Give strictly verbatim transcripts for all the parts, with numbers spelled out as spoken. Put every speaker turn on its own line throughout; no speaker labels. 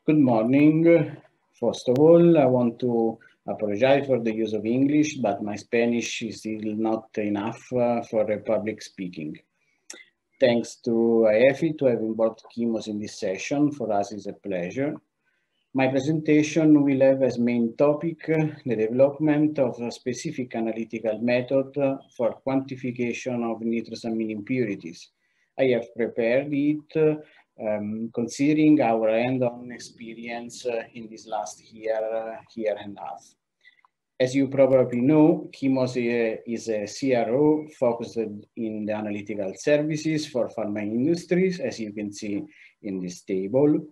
Good morning. First of all, I want to apologize for the use of English, but my Spanish is still not enough uh, for a public speaking. Thanks to I F I to have involved Kimos in this session. For us, it's a pleasure. My presentation will have as main topic uh, the development of a specific analytical method uh, for quantification of nitrosamine impurities. I have prepared it uh, um, considering our hand-on experience uh, in this last year, uh, year and a half. As you probably know, Kimos is a C R O focused in the analytical services for pharma industries, as you can see in this table.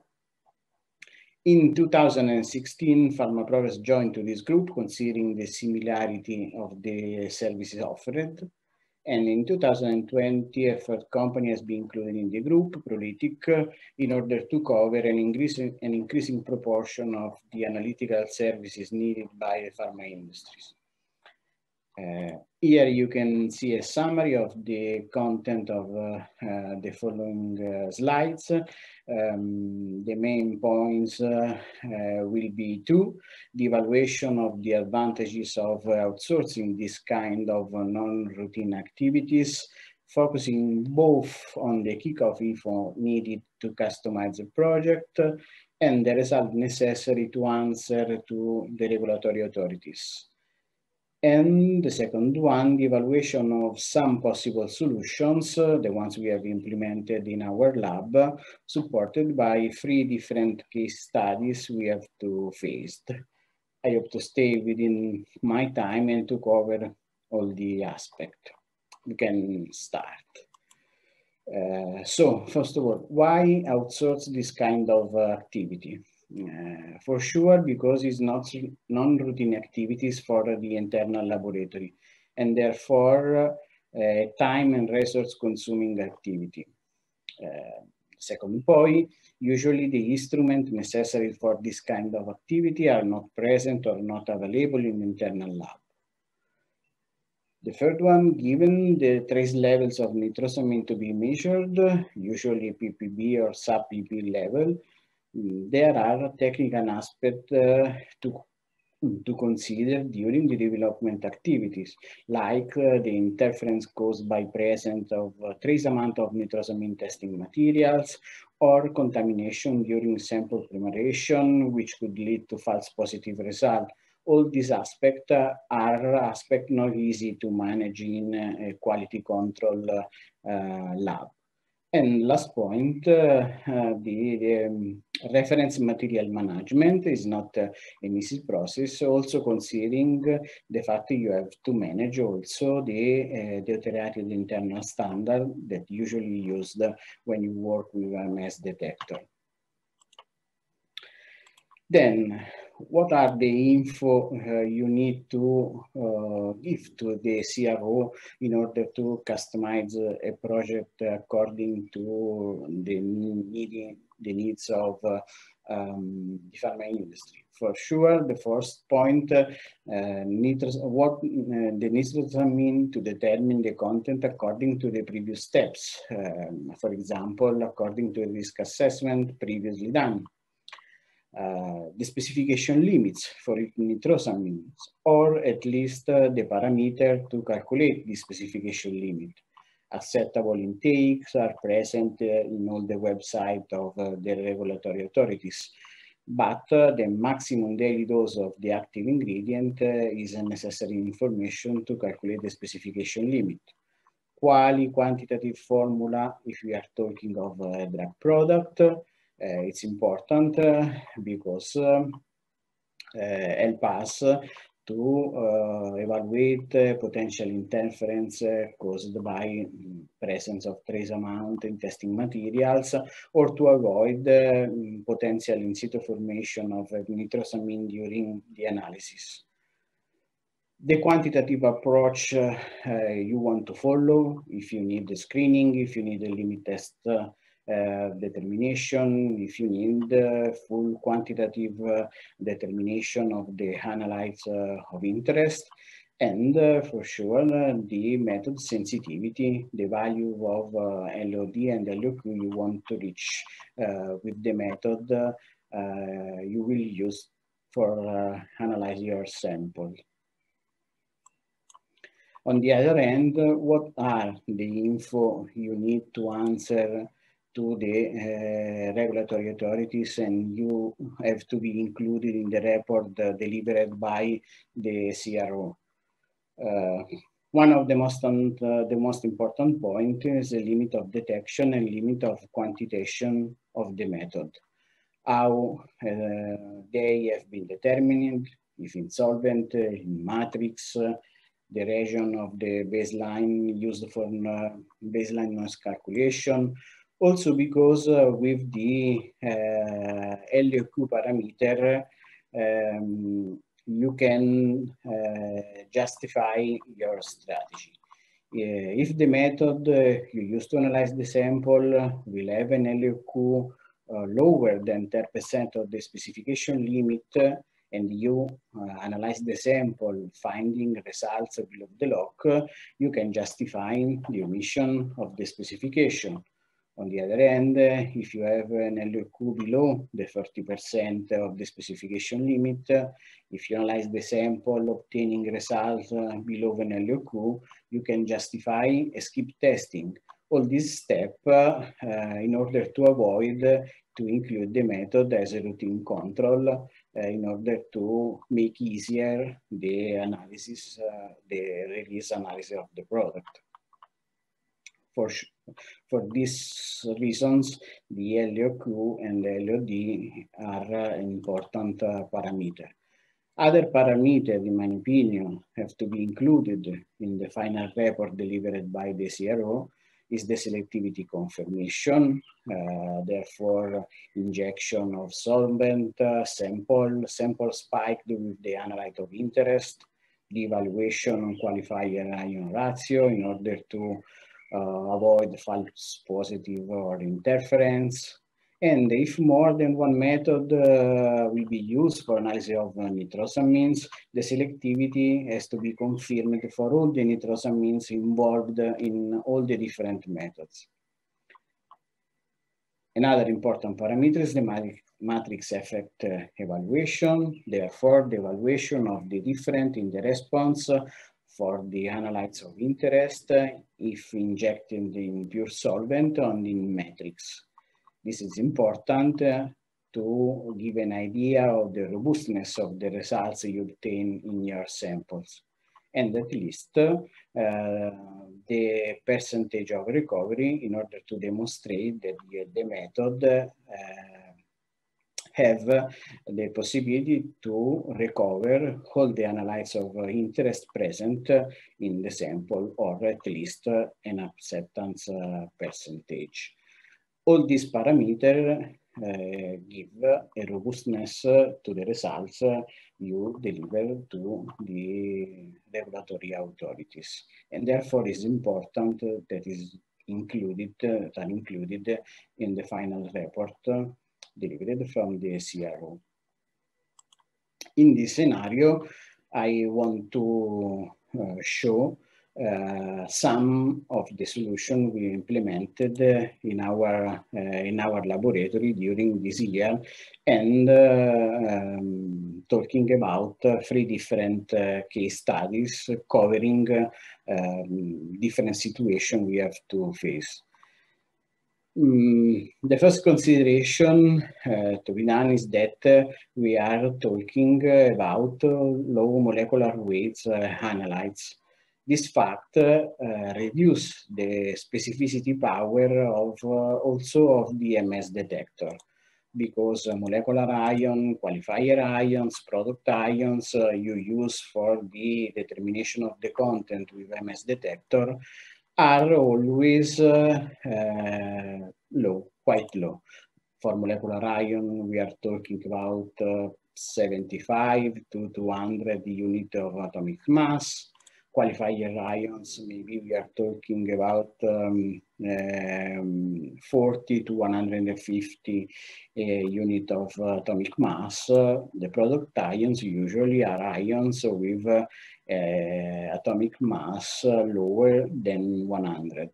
In two thousand sixteen, PharmaProgress joined to this group, considering the similarity of the services offered. And in two thousand twenty, a third company has been included in the group, Prolytic, in order to cover an increasing, an increasing proportion of the analytical services needed by the pharma industries. Uh, here you can see a summary of the content of uh, uh, the following uh, slides. Um, the main points uh, uh, will be two, the evaluation of the advantages of outsourcing this kind of non-routine activities, focusing both on the kickoff info needed to customize the project and the result necessary to answer to the regulatory authorities. And the second one, the evaluation of some possible solutions, uh, the ones we have implemented in our lab, uh, supported by three different case studies we have to face. I hope to stay within my time and to cover all the aspects. We can start. Uh, so, first of all, why outsource this kind of uh, activity? Uh, for sure, because it's not non-routine activities for the internal laboratory, and therefore uh, time and resource consuming activity. Uh, second point, usually the instruments necessary for this kind of activity are not present or not available in the internal lab. The third one, given the trace levels of nitrosamine to be measured, usually P P B or sub-P P level, there are technical aspects uh, to, to consider during the development activities, like uh, the interference caused by presence of uh, trace amount of nitrosamine testing materials or contamination during sample preparation, which could lead to false positive result. All these aspects uh, are aspects not easy to manage in a quality control uh, lab. And last point, uh, uh, the, the um, reference material management is not uh, an easy process, also considering uh, the fact that you have to manage also the uh, deuterated internal standard that usually used when you work with a mass detector. Then, what are the info uh, you need to uh, give to the C R O in order to customize a project according to the, needing, the needs of uh, um, the pharma industry? For sure, the first point, uh, nitros what uh, the nitrosamine to determine the content according to the previous steps. Um, for example, according to the risk assessment previously done. Uh, the specification limits for nitrosamines, or at least uh, the parameter to calculate the specification limit. Acceptable intakes are present uh, in all the website of uh, the regulatory authorities, but uh, the maximum daily dose of the active ingredient uh, is a necessary information to calculate the specification limit. Quali quantitative formula, if we are talking of a drug product, Uh, it's important uh, because uh, uh, help us to uh, evaluate uh, potential interference uh, caused by um, presence of trace amount in testing materials, or to avoid uh, potential in situ formation of uh, nitrosamine during the analysis. The quantitative approach uh, uh, you want to follow, if you need the screening, if you need a limit test uh, Uh, determination, if you need uh, full quantitative uh, determination of the analytes uh, of interest, and uh, for sure uh, the method sensitivity, the value of uh, L O D and L O Q you want to reach uh, with the method uh, uh, you will use for uh, analyze your sample. On the other hand, what are the info you need to answer to the uh, regulatory authorities, and you have to be included in the report uh, delivered by the C R O? Uh, one of the most, on, uh, the most important point is the limit of detection and limit of quantitation of the method. How uh, they have been determined, if in solvent, uh, in matrix, uh, the region of the baseline used for uh, baseline noise calculation. Also because uh, with the uh, L O Q parameter, um, you can uh, justify your strategy. Uh, if the method uh, you use to analyze the sample will have an L O Q uh, lower than ten percent of the specification limit, and you uh, analyze the sample, finding results below the log, you can justify the omission of the specification. On the other hand, uh, if you have an L O Q below the thirty percent of the specification limit, uh, if you analyze the sample obtaining results uh, below an L O Q, you can justify a skip testing. All these steps uh, uh, in order to avoid uh, to include the method as a routine control uh, in order to make easier the analysis, uh, the release analysis of the product. For, for these reasons, the L O Q and the L O D are uh, important uh, parameter. Other parameters, in my opinion, have to be included in the final report delivered by the C R O is the selectivity confirmation, uh, therefore injection of solvent, uh, sample, sample spiked with the analyte of interest, the evaluation on qualifier ion ratio in order to uh, avoid false positive or interference. And if more than one method uh, will be used for analysis of uh, nitrosamines, the selectivity has to be confirmed for all the nitrosamines involved in all the different methods. Another important parameter is the matrix effect uh, evaluation. Therefore, the evaluation of the difference in the response for the analytes of interest uh, if injected in pure solvent and in matrix. This is important uh, to give an idea of the robustness of the results you obtain in your samples. And at least uh, the percentage of recovery in order to demonstrate that the, the method uh, have the possibility to recover all the analytes of interest present in the sample, or at least an acceptance uh, percentage. All these parameters uh, give a robustness to the results you deliver to the regulatory authorities. And therefore is important that is included, that are included in the final report delivered from the C R O. In this scenario, I want to uh, show Uh, some of the solution we implemented uh, in our uh, in our laboratory during this year, and uh, um, talking about uh, three different uh, case studies covering uh, um, different situations we have to face. Um, the first consideration uh, to be done is that uh, we are talking about uh, low molecular weights uh, analytes. This fact uh, reduces the specificity power of uh, also of the M S detector, because uh, molecular ion, qualifier ions, product ions uh, you use for the determination of the content with M S detector are always uh, uh, low, quite low. For molecular ion, we are talking about uh, seventy-five to two hundred units of atomic mass. Qualifier ions, maybe we are talking about um, um, forty to one hundred fifty uh, unit of uh, atomic mass. Uh, the product ions usually are ions with uh, uh, atomic mass uh, lower than one hundred.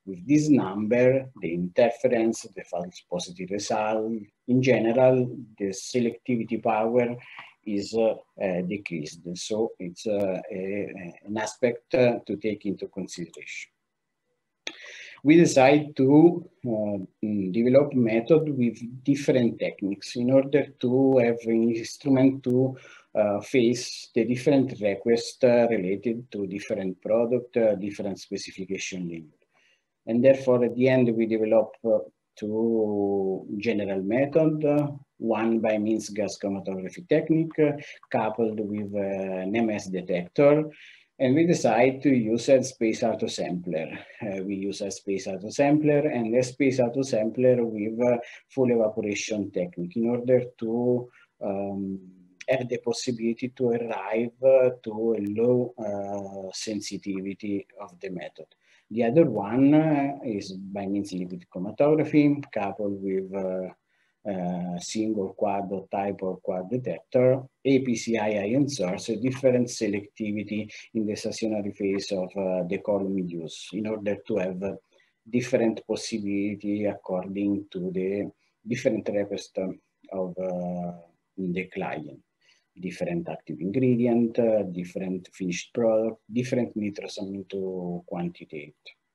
with this number, the interference, the false positive result, in general, the selectivity power is uh, uh, decreased. So it's uh, a, an aspect uh, to take into consideration. We decide to uh, develop method with different techniques in order to have an instrument to uh, face the different requests uh, related to different product, uh, different specification limit. And therefore, at the end, we develop uh, two general methods, uh, one by means gas chromatography technique, uh, coupled with uh, an M S detector. And we decide to use a space autosampler. Uh, we use a space autosampler and a space autosampler with uh, full evaporation technique in order to um, have the possibility to arrive uh, to a low uh, sensitivity of the method. The other one uh, is by means liquid chromatography coupled with uh, uh, single quad or type or quad detector, A P C I ion source, a different selectivity in the stationary phase of uh, the column use in order to have uh, different possibility according to the different request of uh, the client. Different active ingredient, uh, different finished product, different nitrosamine quantity.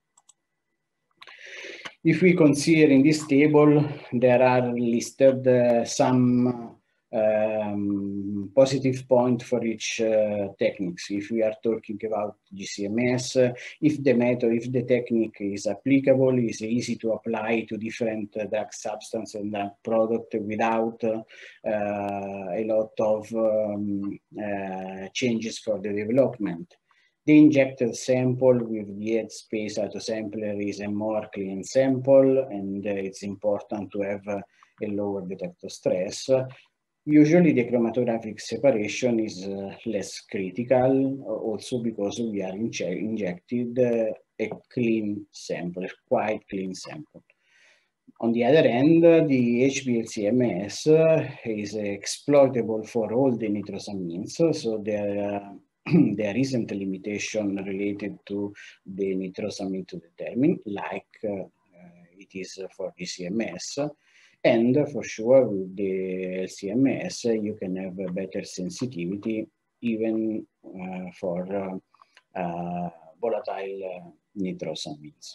If we consider in this table, there are listed uh, some um, positive point for each uh, techniques. If we are talking about G C M S, uh, if the method, if the technique is applicable, is easy to apply to different uh, drug substance and drug product without uh, a lot of um, uh, changes for the development. The injected sample with the head space autosampler is a more clean sample, and uh, it's important to have uh, a lower detector stress. Usually the chromatographic separation is uh, less critical, also because we are inje injected uh, a clean sample, a quite clean sample. On the other hand, uh, the H P L C M S uh, is exploitable for all the nitrosamines, so there, uh, there isn't a limitation related to the nitrosamine to determine, like uh, uh, it is for the C M S. And for sure, with the L C M S, you can have a better sensitivity even uh, for uh, uh, volatile uh, nitrosamines.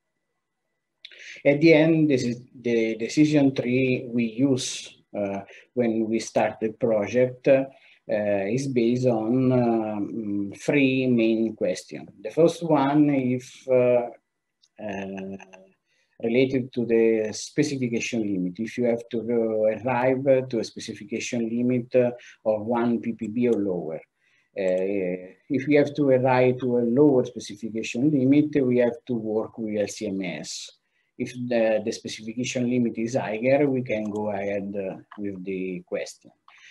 At the end, this is the decision tree we use uh, when we start the project uh, is based on um, three main questions. The first one, if uh, uh, related to the specification limit. If you have to arrive to a specification limit of one P P B or lower. Uh, if we have to arrive to a lower specification limit, we have to work with L C M S. If the, the specification limit is higher, we can go ahead uh, with the question.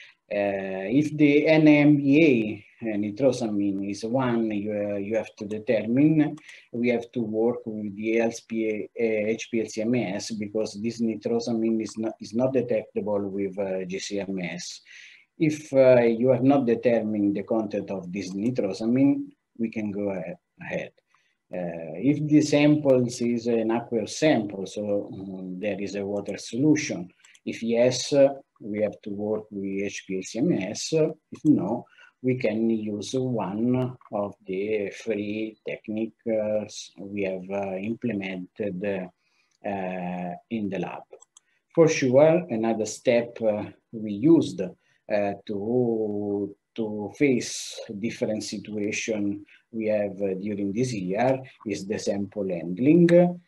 Uh, if the N A M B A uh, nitrosamine is one you, uh, you have to determine, we have to work with the H P L C M S because this nitrosamine is not, is not detectable with uh, G C M S. If uh, you have not determined the content of this nitrosamine, we can go ahead. Uh, if the samples is an aqueous sample, so um, there is a water solution. If yes, uh, we have to work with H P L C M S. If no, we can use one of the three techniques we have uh, implemented uh, in the lab. For sure, another step uh, we used uh, to, to face different situations we have uh, during this year is the sample handling.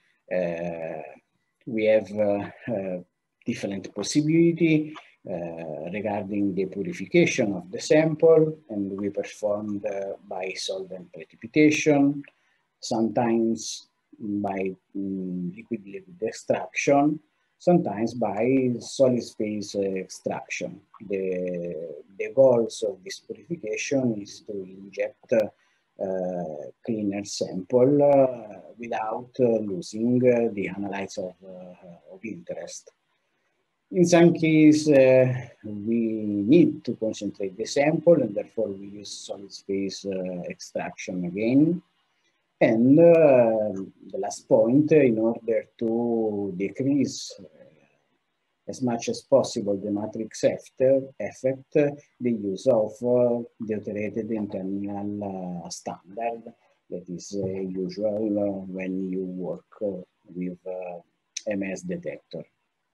Uh, we have uh, uh, different possibility uh, regarding the purification of the sample, and we performed uh, by solvent precipitation, sometimes by um, liquid-liquid extraction, sometimes by solid phase uh, extraction. The, the goals of this purification is to inject uh, uh, cleaner sample uh, without uh, losing uh, the analytes of, uh, of interest. In some cases, uh, we need to concentrate the sample, and therefore we use solid phase uh, extraction again. And uh, the last point, in order to decrease uh, as much as possible the matrix effect, the use of uh, deuterated internal uh, standard that is uh, usual uh, when you work uh, with uh, M S detector.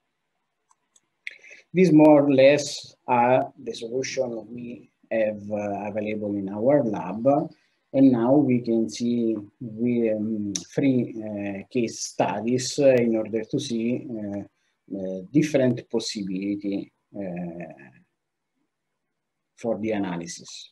These more or less are the solution we have uh, available in our lab. And now we can see we, um, three uh, case studies uh, in order to see uh, uh, different possibility uh, for the analysis.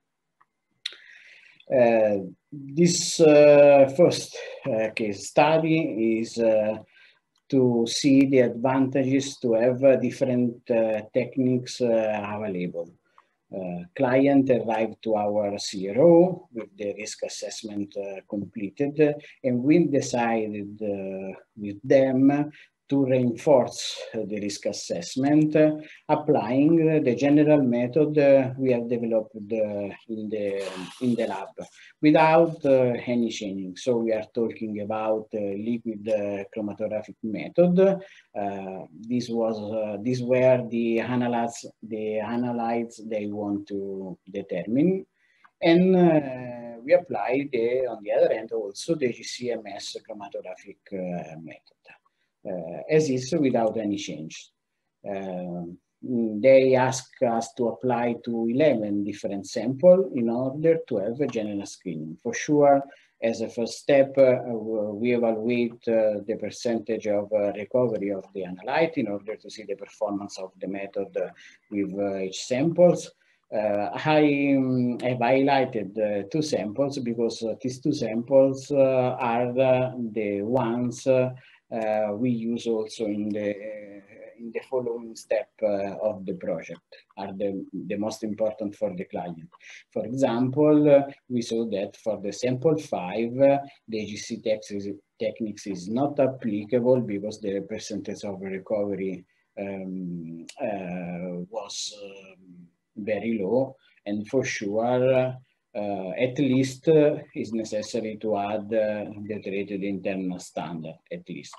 Uh, this uh, first uh, case study is uh, to see the advantages to have uh, different uh, techniques uh, available. Uh, client arrived to our C R O with the risk assessment uh, completed, and we decided uh, with them to reinforce uh, the risk assessment, uh, applying uh, the general method uh, we have developed uh, in the in the lab without uh, any changing. So we are talking about uh, liquid uh, chromatographic method. Uh, this was uh, these were the analytes the analytes they want to determine, and uh, we applied the, on the other end also the G C M S chromatographic uh, method. Uh, as is without any change. Uh, they ask us to apply to eleven different samples in order to have a general screening. For sure, as a first step, uh, we evaluate uh, the percentage of uh, recovery of the analyte in order to see the performance of the method uh, with uh, each samples. Uh, I um, have highlighted uh, two samples because uh, these two samples uh, are uh, the ones uh, Uh, we use also in the uh, in the following step uh, of the project, are the, the most important for the client. For example, uh, we saw that for the sample five, uh, the G C techniques is not applicable because the percentage of recovery um, uh, was um, very low, and for sure Uh, at least uh, is necessary to add uh, the deuterated internal standard, at least.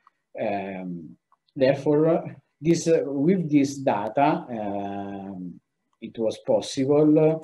Um, therefore, this, uh, with this data, um, it was possible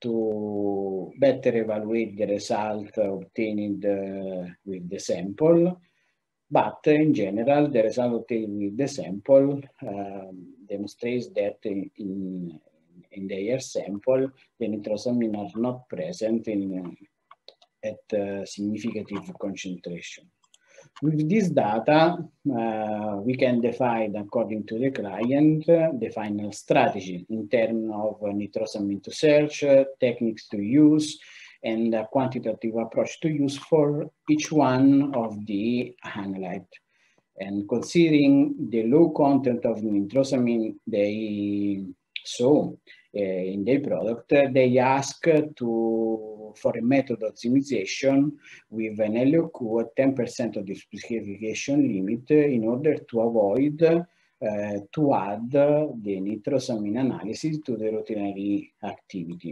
to better evaluate the result obtained uh, with the sample. But in general, the result obtained with the sample um, demonstrates that in, in in their sample, the nitrosamine are not present in, at uh, significant concentration. With this data, uh, we can define, according to the client, uh, the final strategy in terms of uh, nitrosamine to search, uh, techniques to use, and a quantitative approach to use for each one of the analyte. And considering the low content of nitrosamine they saw uh, in their product, uh, they ask to for a method optimization with an L O Q at ten percent of the specification limit in order to avoid uh, to add the nitrosamine analysis to the routinary activity.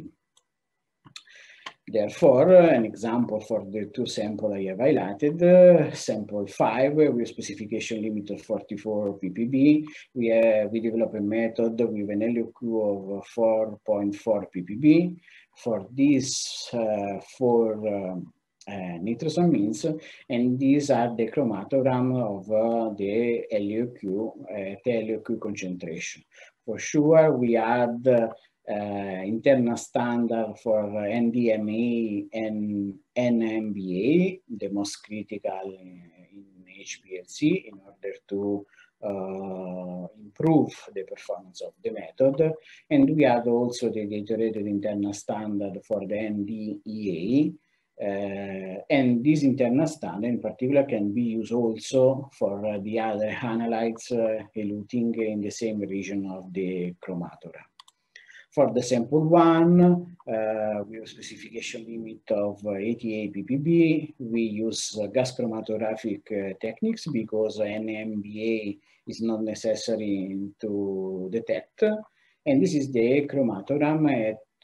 Therefore, an example for the two samples I have highlighted, uh, sample five with specification limit of forty-four p p b, we, uh, we develop a method with an L O Q of four point four p p b. For these uh, four um, uh, nitrosamines, and these are the chromatogram of uh, the L O Q, uh, the L O Q concentration. For sure, we add uh, Uh, internal standard for uh, N D M A and N M B A, the most critical in, in H P L C, in order to uh, improve the performance of the method. And we add also the deuterated internal standard for the N D E A. Uh, and this internal standard in particular can be used also for uh, the other analytes uh, eluting in the same region of the chromatogram. For the sample one, uh, with a specification limit of uh, eighty-eight p p b, we use uh, gas chromatographic uh, techniques because N M B A is not necessary to detect. And this is the chromatogram at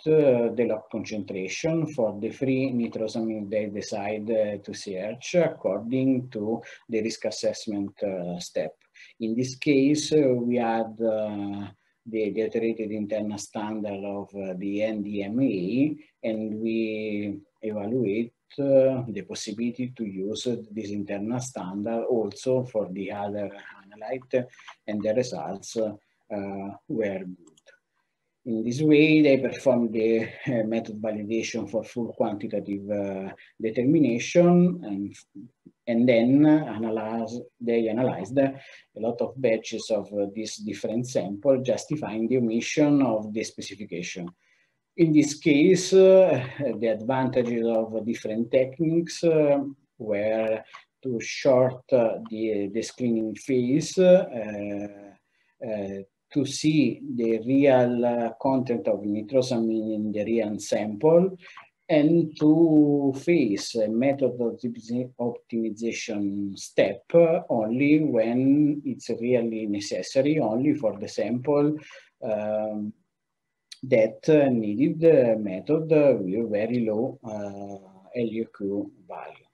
uh, the lock concentration for the free nitrosamine they decide uh, to search according to the risk assessment uh, step. In this case, uh, we had uh, the, the iterated internal standard of uh, the N D M A, and we evaluate uh, the possibility to use uh, this internal standard also for the other analyte, and the results uh, uh, were good. In this way, they performed the uh, method validation for full quantitative uh, determination, and, and then analyze, they analyzed a lot of batches of uh, these different samples, justifying the omission of the specification. In this case, uh, the advantages of different techniques uh, were to short uh, the, the screening phase, uh, uh, to see the real uh, content of nitrosamine in the real sample, and to face a method optimization step only when it's really necessary, only for the sample um, that uh, needed uh, method uh, with very low uh, L U Q value.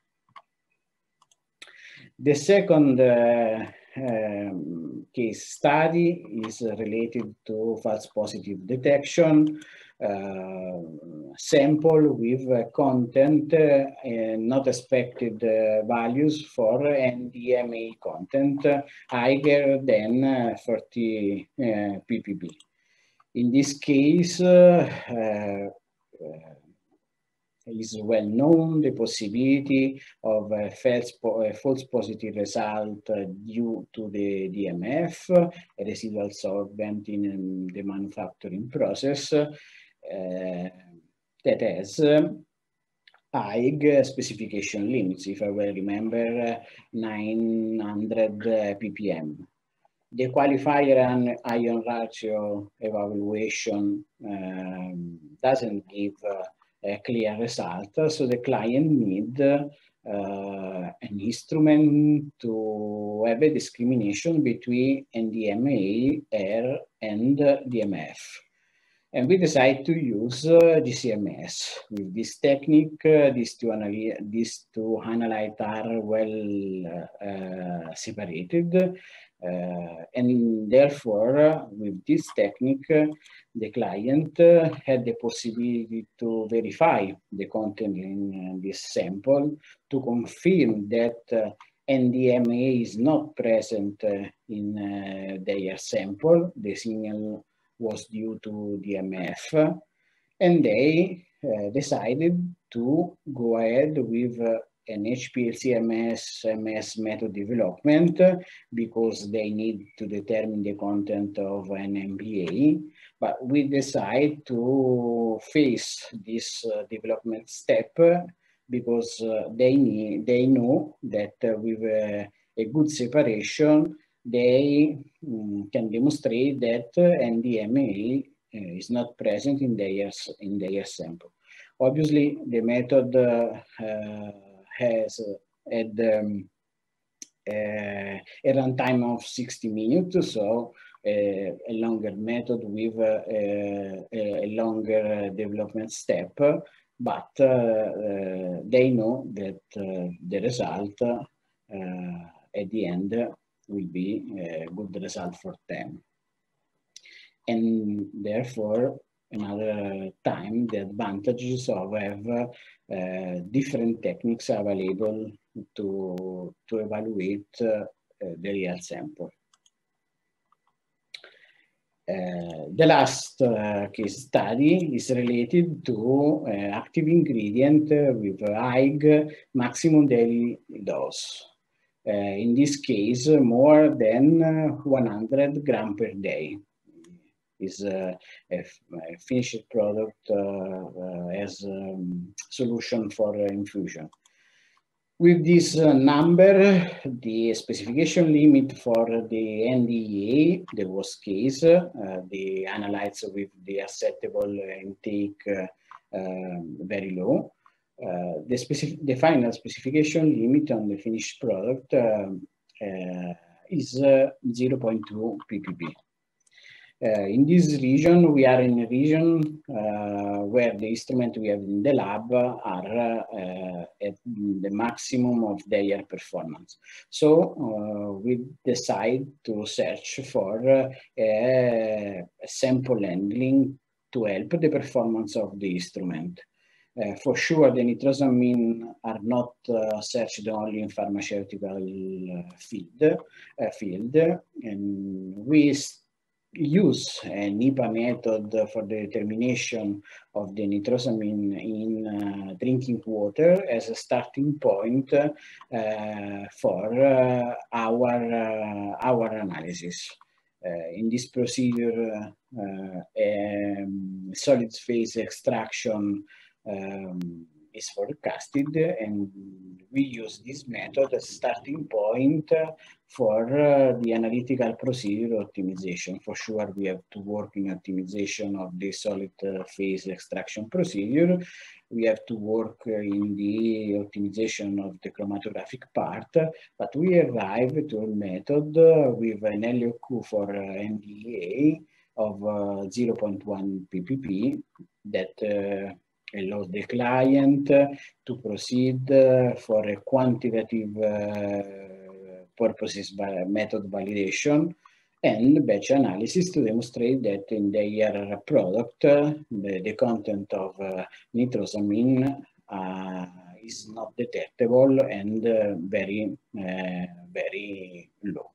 The second uh, um, case study is related to false positive detection. Uh, sample with uh, content uh, and not expected uh, values for N D M A content uh, higher than uh, thirty uh, p p b. In this case, uh, uh, is well known the possibility of a false, po a false positive result uh, due to the D M F, a residual solvent in um, the manufacturing process uh, that has uh, high specification limits, if I well remember, uh, nine hundred uh, p p m. The qualifier and ion ratio evaluation um, doesn't give uh, a clear result, so the client need uh, an instrument to have a discrimination between N D M A, R, and D M F. And we decide to use uh, G C M S. With this technique, uh, these, two these two analytes are well uh, separated. Uh, and therefore, uh, with this technique, uh, the client uh, had the possibility to verify the content in uh, this sample, to confirm that uh, N D M A is not present uh, in uh, their sample. The signal was due to D M F, and they uh, decided to go ahead with uh, an H P L C M S M S method development uh, because they need to determine the content of an M B A. But we decide to face this uh, development step uh, because uh, they need, they know that uh, with uh, a good separation, they um, can demonstrate that uh, N D M A uh, is not present in their, in their sample. Obviously, the method uh, uh, has uh, had um, uh, a runtime of sixty minutes, so uh, a longer method with uh, a, a longer development step, but uh, uh, they know that uh, the result uh, at the end will be a good result for them. And therefore, another time, the advantages of have uh, different techniques available to, to evaluate uh, the real sample. Uh, the last uh, case study is related to uh, active ingredient uh, with high maximum daily dose. Uh, in this case, more than uh, one hundred grams per day is uh, a, a finished product uh, uh, as um, solution for uh, infusion. With this uh, number, the specification limit for the N D E A, the worst case, uh, the analytes with the acceptable intake uh, uh, very low. Uh, the, specific, the final specification limit on the finished product uh, uh, is uh, zero point two p p b. Uh, in this region, we are in a region uh, where the instruments we have in the lab are uh, at the maximum of their performance. So uh, we decide to search for uh, a, a sample handling to help the performance of the instrument. Uh, for sure, the nitrosamine are not uh, searched only in pharmaceutical uh, field, uh, field, and we use an I P A method for the determination of the nitrosamine in uh, drinking water as a starting point uh, for uh, our, uh, our analysis. Uh, in this procedure, uh, um, solid phase extraction um, is forecasted, and we use this method as a starting point for uh, the analytical procedure optimization. For sure, we have to work in optimization of the solid uh, phase extraction procedure. We have to work uh, in the optimization of the chromatographic part, but we arrive to a method uh, with an L O Q for uh, N D A of uh, zero point one p p p that uh, allows the client to proceed uh, for a quantitative uh, purposes by method validation and batch analysis to demonstrate that in their product, uh, the, the content of uh, nitrosamine uh, is not detectable and uh, very, uh, very low.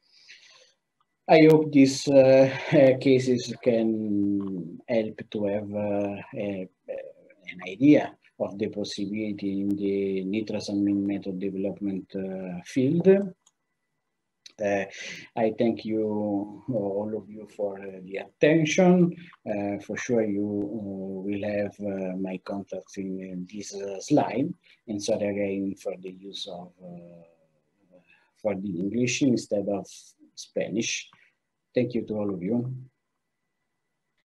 I hope these uh, cases can help to have uh, a, an idea of the possibility in the nitrosamine method development uh, field. Uh, I thank you, all of you, for uh, the attention. Uh, for sure, you uh, will have uh, my contacts in, in this uh, slide. And sorry again for the use of uh, for the English instead of Spanish. Thank you to all of you.